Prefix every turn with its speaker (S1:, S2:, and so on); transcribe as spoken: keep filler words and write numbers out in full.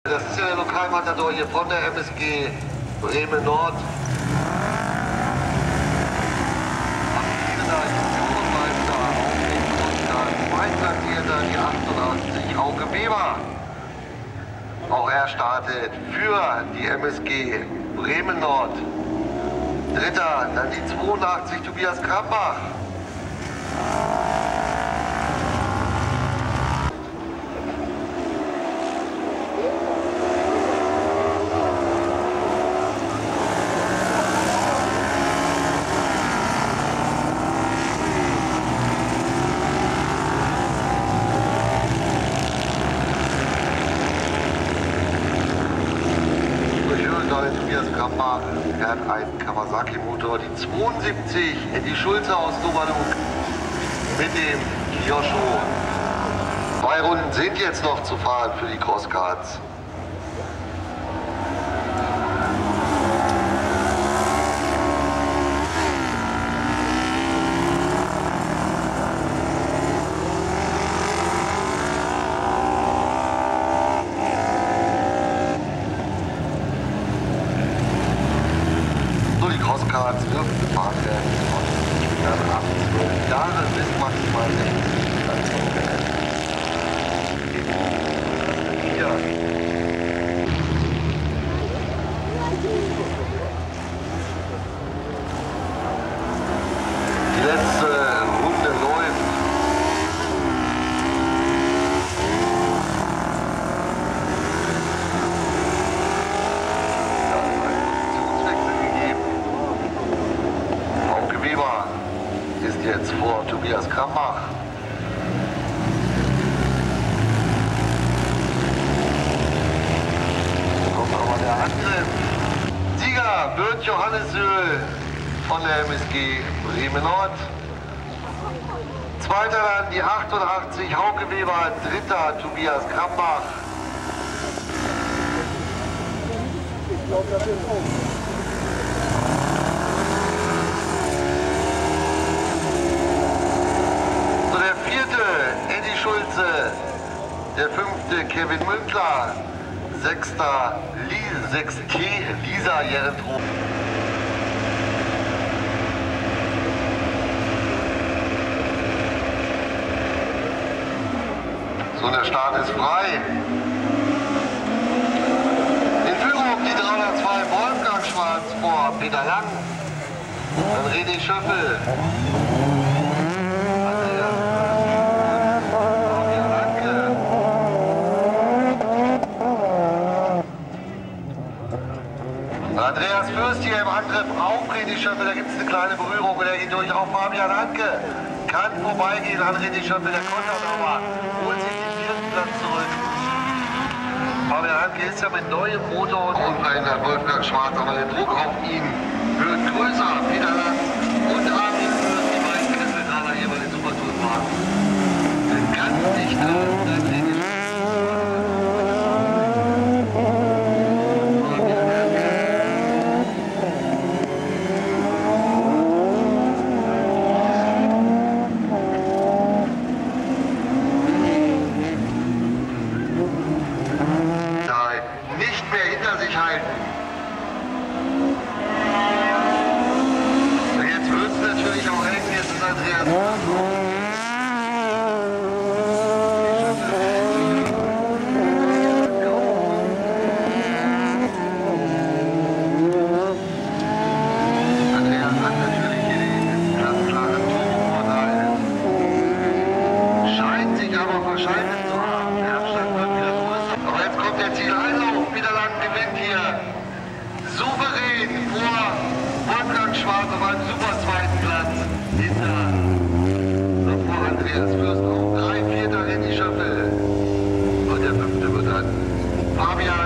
S1: Das ist ja der Lokalmatador hier von der M S G Bremen Nord. Zweitplatzierter, die achtundachtzig, Hauke Weber. Auch er startet für die M S G Bremen Nord. Dritter, dann die zweiundachtzig, Tobias Krambach. Tobias Krambach fährt einen Kawasaki-Motor, die zweiundsiebzig, Eddie Schulze aus Novaluk mit dem Kyosho. Zwei Runden sind jetzt noch zu fahren für die Crosskarts. Crosskarts dürfen gefahren werden von ab zwölf Jahren bis maximal sechzig Stationen. Hier. Die letzte Runde läuft. Ist jetzt vor Tobias Krambach. Kommt aber der Angriff. Sieger wird Johannes Söhl von der M S G Bremen Nord. Zweiter dann die achtundachtzig, Hauke Weber. Dritter Tobias Krambach. Eddie Schulze, der fünfte Kevin Münkler, sechster sechs T Lisa Jerentrup. So, der Start ist frei. In Führung die dreihundertzwei Wolfgang Schwarz vor Peter Lang, dann René Schöffel. Andreas Fürst hier im Angriff auf René Schöffel, da gibt es eine kleine Berührung und er geht durch auf Fabian Hanke. Kann vorbeigehen an René Schöffel, der kontert aber, holt sich den vierten Platz zurück. Fabian Hanke ist ja mit neuem Motor und einer Wolfgang Schwarz, aber der Druck auf ihn wird größer. Peter Lang und Armin Fürst, die beiden Kesseltaler hier bei den Supertouren fahren. Ganz dicht dran, dann René Andreas Fürst auf drei, vierter René Schöffel. Und der fünfte wird dann Fabian